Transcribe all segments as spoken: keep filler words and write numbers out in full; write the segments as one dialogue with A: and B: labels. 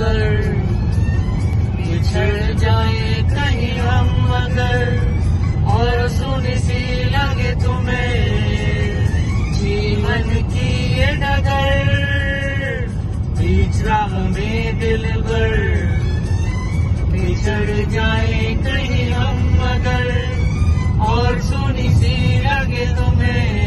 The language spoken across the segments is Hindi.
A: अगर बिछड़ जाए कहीं हम अगर, और सुनी सी लगे तुम्हें जीवन की ये डगर, बीच राह में दिल भर बिछड़ जाए कहीं हम अगर, और सुनी सी लगे तुम्हें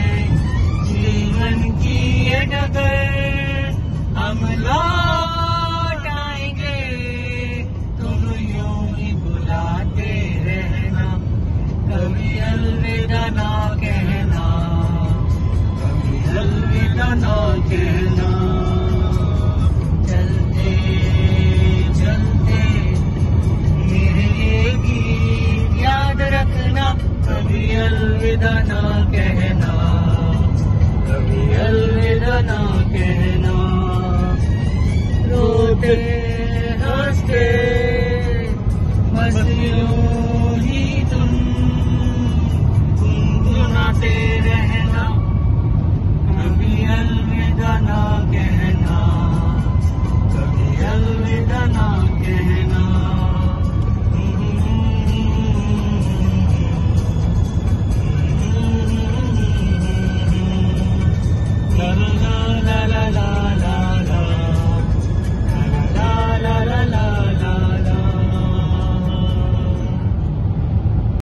A: जीवन की ये डगर, हम लौट आएंगे तुम यूं ही बुलाते रहना, कभी अलविदा ना कहना, कभी अलविदा ना कहना। चलते चलते मेरे ये गीत याद रखना, कभी अलविदा ना कहना, कभी अलविदा ना कहना। रोते हंसते मस्तियों